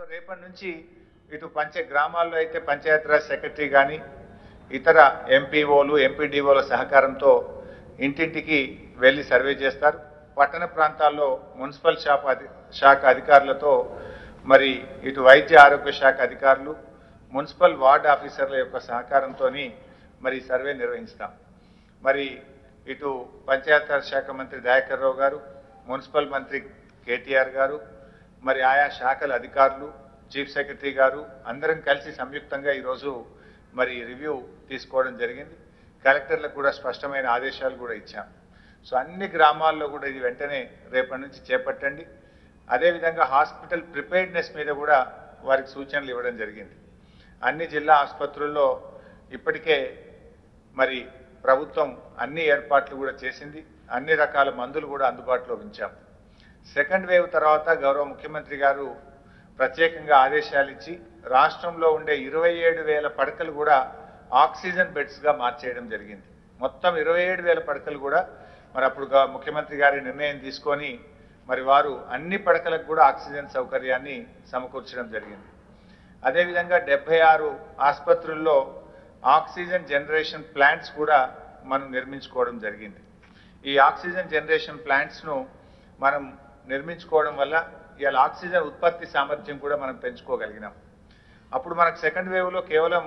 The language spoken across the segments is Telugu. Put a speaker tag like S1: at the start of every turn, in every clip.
S1: రేపటి నుంచి ఇటు గ్రామాల్లో అయితే పంచాయతీరాజ్ సెక్రటరీ కానీ ఇతర ఎంపీఓలు ఎంపీడీఓల సహకారంతో ఇంటింటికి వెళ్ళి సర్వే చేస్తారు. పట్టణ ప్రాంతాల్లో మున్సిపల్ శాఖ అధికారులతో మరి ఇటు వైద్య ఆరోగ్య శాఖ అధికారులు మున్సిపల్ వార్డ్ ఆఫీసర్ల యొక్క సహకారంతో మరి సర్వే నిర్వహిస్తాం. మరి ఇటు పంచాయతీరాజ్ శాఖ మంత్రి దయాకర్ రావు గారు, మున్సిపల్ మంత్రి కేటీఆర్ గారు, మరి ఆయా శాఖల అధికారులు, చీఫ్ సెక్రటరీ గారు అందరం కలిసి సంయుక్తంగా ఈరోజు మరి రివ్యూ తీసుకోవడం జరిగింది. కలెక్టర్లకు కూడా స్పష్టమైన ఆదేశాలు కూడా ఇచ్చాం. సో అన్ని గ్రామాల్లో కూడా ఇది వెంటనే రేపటి నుంచి చేపట్టండి. అదేవిధంగా హాస్పిటల్ ప్రిపేర్డ్నెస్ మీద కూడా వారికి సూచనలు ఇవ్వడం జరిగింది. అన్ని జిల్లా ఆసుపత్రుల్లో ఇప్పటికే మరి ప్రభుత్వం అన్ని ఏర్పాట్లు కూడా చేసింది. అన్ని రకాల మందులు కూడా అందుబాటులో ఉంచాం. సెకండ్ వేవ్ తర్వాత గౌరవ ముఖ్యమంత్రి గారు ప్రత్యేకంగా ఆదేశాలు ఇచ్చి రాష్ట్రంలో ఉండే 27,000 పడకలు కూడా ఆక్సిజన్ బెడ్స్గా మార్చేయడం జరిగింది. మొత్తం 27,000 పడకలు కూడా మరి అప్పుడు ముఖ్యమంత్రి గారి నిర్ణయం తీసుకొని మరి వారు అన్ని పడకలకు కూడా ఆక్సిజన్ సౌకర్యాన్ని సమకూర్చడం జరిగింది. అదేవిధంగా 76 ఆసుపత్రుల్లో ఆక్సిజన్ జనరేషన్ ప్లాంట్స్ కూడా మనం నిర్మించుకోవడం జరిగింది. ఈ ఆక్సిజన్ జనరేషన్ ప్లాంట్స్ను మనం నిర్మించుకోవడం వల్ల ఇవాళ ఆక్సిజన్ ఉత్పత్తి సామర్థ్యం కూడా మనం పెంచుకోగలిగినాం. అప్పుడు మనకు సెకండ్ వేవ్లో కేవలం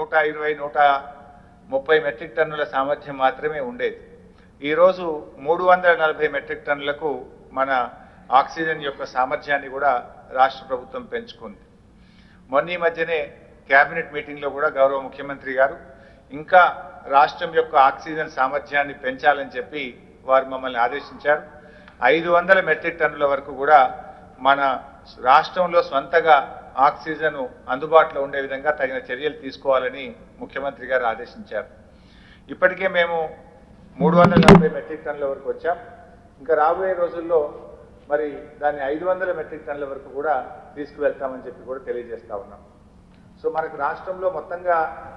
S1: 120-130 మెట్రిక్ టన్నుల సామర్థ్యం మాత్రమే ఉండేది. ఈరోజు 340 మెట్రిక్ టన్నులకు మన ఆక్సిజన్ యొక్క సామర్థ్యాన్ని కూడా రాష్ట్ర ప్రభుత్వం పెంచుకుంది. మొన్న ఈ మధ్యనే కేబినెట్ మీటింగ్లో కూడా గౌరవ ముఖ్యమంత్రి గారు ఇంకా రాష్ట్రం యొక్క ఆక్సిజన్ సామర్థ్యాన్ని పెంచాలని చెప్పి వారు మమ్మల్ని ఆదేశించారు. 500 మెట్రిక్ టన్నుల వరకు కూడా మన రాష్ట్రంలో స్వంతగా ఆక్సిజన్ అందుబాటులో ఉండే విధంగా తగిన చర్యలు తీసుకోవాలని ముఖ్యమంత్రి గారు ఆదేశించారు. ఇప్పటికే మేము 340 మెట్రిక్ టన్నుల వరకు వచ్చాం. ఇంకా రాబోయే రోజుల్లో మరి దాన్ని 500 మెట్రిక్ టన్నుల వరకు కూడా తీసుకువెళ్తామని చెప్పి కూడా తెలియజేస్తా ఉన్నాం. సో మనకు రాష్ట్రంలో మొత్తంగా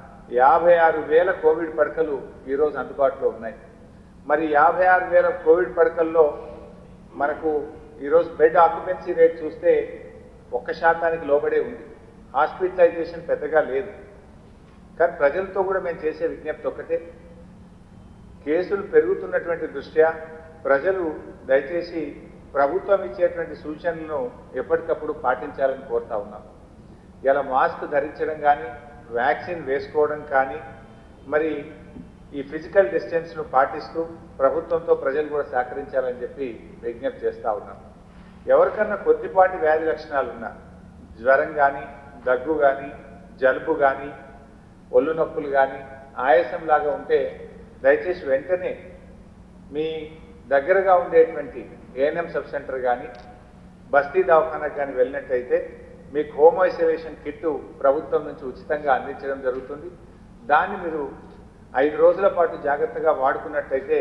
S1: 56,000 కోవిడ్ పడకలు ఈరోజు అందుబాటులో ఉన్నాయి. మరి 56,000 కోవిడ్ పడకల్లో మనకు ఈరోజు బెడ్ ఆక్యుపెన్సీ రేట్ చూస్తే 1% లోబడే ఉంది. హాస్పిటలైజేషన్ పెద్దగా లేదు. కానీ ప్రజలతో కూడా మేము చేసే విజ్ఞప్తి ఒక్కటే, కేసులు పెరుగుతున్నటువంటి దృష్ట్యా ప్రజలు దయచేసి ప్రభుత్వం ఇచ్చేటువంటి సూచనలను ఎప్పటికప్పుడు పాటించాలని కోరుతా ఉన్నాం. ఇలా మాస్క్ ధరించడం కానీ, వ్యాక్సిన్ వేసుకోవడం కానీ, మరి ఈ ఫిజికల్ డిస్టెన్స్ను పాటిస్తూ ప్రభుత్వంతో ప్రజలు కూడా సహకరించాలని చెప్పి విజ్ఞప్తి చేస్తూ ఉన్నాం. ఎవరికన్నా కొద్దిపాటి వ్యాధి లక్షణాలు ఉన్నా, జ్వరం కానీ, దగ్గు కానీ, జలుబు కానీ, ఒళ్ళు నొప్పులు కానీ, ఆయాసంలాగా ఉంటే దయచేసి వెంటనే మీ దగ్గరగా ఉండేటువంటి ఏఎన్ఎం సబ్ సెంటర్ కానీ, బస్తీ దవాఖానకు కానీ వెళ్ళినట్టయితే మీకు హోమ్ ఐసోలేషన్ కిట్టు ప్రభుత్వం నుంచి ఉచితంగా అందించడం జరుగుతుంది. దాన్ని మీరు 5 రోజుల పాటు జాగ్రత్తగా వాడుకున్నట్టయితే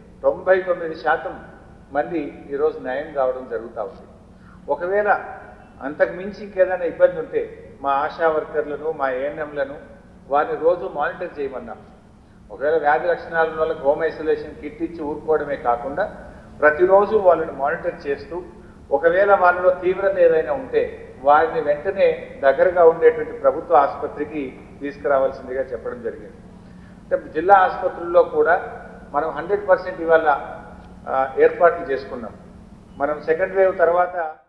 S1: 99% మంది ఈరోజు నయం కావడం జరుగుతూ ఉంది. ఒకవేళ అంతకు మించి ఇంకేదైనా ఇబ్బంది ఉంటే మా ఆశా వర్కర్లను, మా ఏఎన్ఎంలను వారిని రోజు మానిటర్ చేయమన్నాం. ఒకవేళ వ్యాధి లక్షణాల వల్ల హోమ్ ఐసోలేషన్ కిట్ ఇచ్చి ఊరుకోవడమే కాకుండా ప్రతిరోజు వాళ్ళని మానిటర్ చేస్తూ ఒకవేళ వాళ్ళలో తీవ్రత ఏదైనా ఉంటే వారిని వెంటనే దగ్గరగా ఉండేటువంటి ప్రభుత్వ ఆసుపత్రికి తీసుకురావాల్సిందిగా చెప్పడం జరిగింది. అంటే జిల్లా ఆసుపత్రుల్లో కూడా మనం 100% ఇవాళ ఏర్పాట్లు చేసుకున్నాం. మనం సెకండ్ వేవ్ తర్వాత